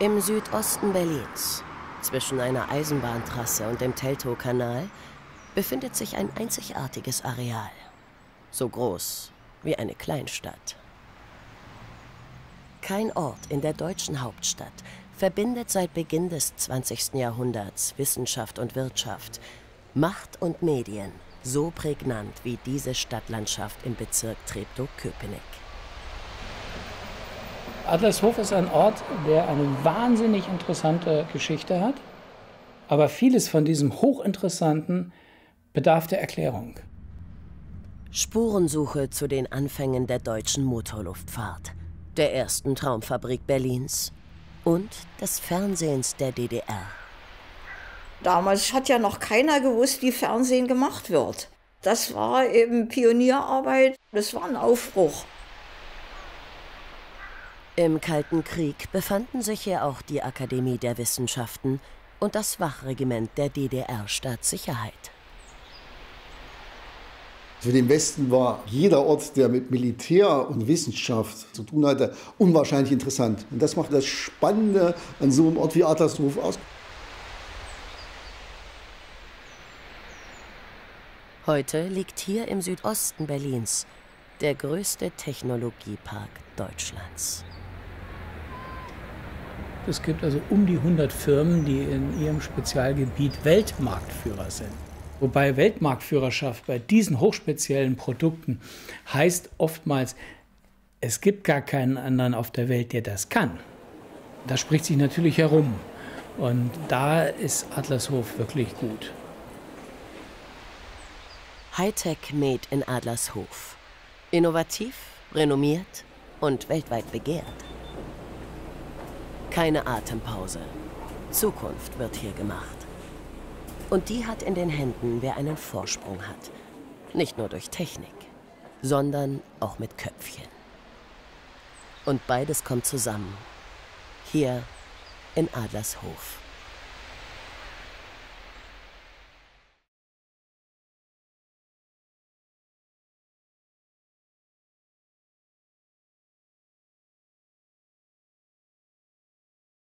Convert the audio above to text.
Im Südosten Berlins, zwischen einer Eisenbahntrasse und dem Teltowkanal, befindet sich ein einzigartiges Areal. So groß wie eine Kleinstadt. Kein Ort in der deutschen Hauptstadt verbindet seit Beginn des 20. Jahrhunderts Wissenschaft und Wirtschaft, Macht und Medien so prägnant wie diese Stadtlandschaft im Bezirk Treptow-Köpenick. Adlershof ist ein Ort, der eine wahnsinnig interessante Geschichte hat. Aber vieles von diesem Hochinteressanten bedarf der Erklärung. Spurensuche zu den Anfängen der deutschen Motorluftfahrt, der ersten Traumfabrik Berlins und des Fernsehens der DDR. Damals hat ja noch keiner gewusst, wie Fernsehen gemacht wird. Das war eben Pionierarbeit, das war ein Aufbruch. Im Kalten Krieg befanden sich hier auch die Akademie der Wissenschaften und das Wachregiment der DDR-Staatssicherheit. Für den Westen war jeder Ort, der mit Militär und Wissenschaft zu tun hatte, unwahrscheinlich interessant. Und das macht das Spannende an so einem Ort wie Adlershof aus. Heute liegt hier im Südosten Berlins der größte Technologiepark Deutschlands. Es gibt also um die 100 Firmen, die in ihrem Spezialgebiet Weltmarktführer sind. Wobei Weltmarktführerschaft bei diesen hochspeziellen Produkten heißt oftmals, es gibt gar keinen anderen auf der Welt, der das kann. Das spricht sich natürlich herum. Und da ist Adlershof wirklich gut. Hightech made in Adlershof. Innovativ, renommiert und weltweit begehrt. Keine Atempause. Zukunft wird hier gemacht. Und die hat in den Händen, wer einen Vorsprung hat. Nicht nur durch Technik, sondern auch mit Köpfchen. Und beides kommt zusammen. Hier in Adlershof.